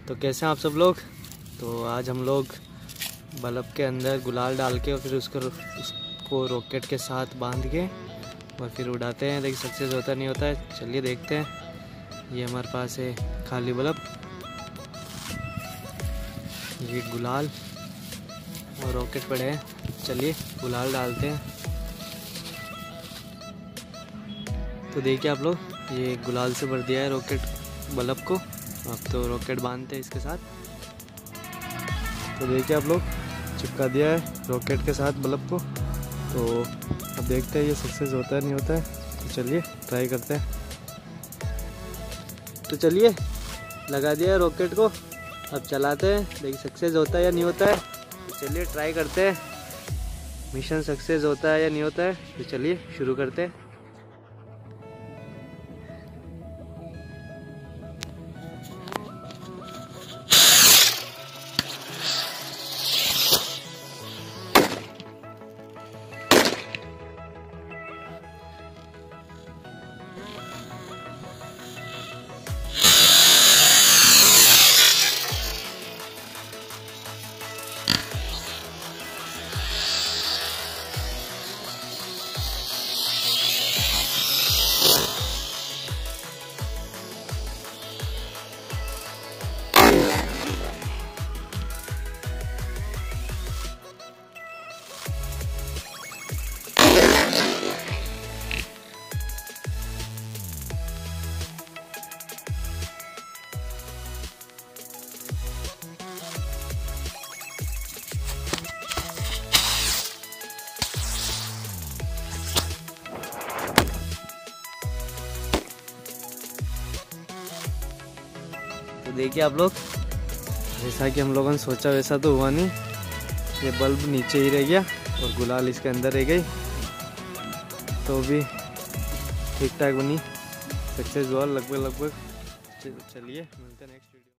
तो कैसे हैं आप सब लोग। तो आज हम लोग बल्ब के अंदर गुलाल डाल के और फिर उसको रॉकेट के साथ बांध के और फिर उड़ाते हैं। देखिए सक्सेस होता नहीं होता है, चलिए देखते हैं। ये हमारे पास है खाली बल्ब, ये गुलाल और रॉकेट पड़े हैं। चलिए गुलाल डालते हैं। तो देखिए आप लोग, ये गुलाल से भर दिया है रॉकेट बल्ब को। अब तो रॉकेट बांधते हैं इसके साथ। तो देखिए आप लोग, चिपका दिया है रॉकेट के साथ बल्ब को। तो अब देखते हैं ये सक्सेस होता है नहीं होता है। तो चलिए ट्राई करते हैं। तो चलिए लगा दिया है रॉकेट को, अब चलाते हैं। देखिए सक्सेस होता है या नहीं होता है। तो चलिए ट्राई करते हैं, मिशन सक्सेस होता है या नहीं होता है। तो चलिए शुरू करते हैं। तो देखिए आप लोग, जैसा कि हम लोगों ने सोचा वैसा तो हुआ नहीं। ये बल्ब नीचे ही रह गया और गुलाल इसके अंदर रह गई। तो भी ठीक ठाक बनी, सक्सेस हुआ लगभग। चलिए मिलते हैं नेक्स्ट वीडियो।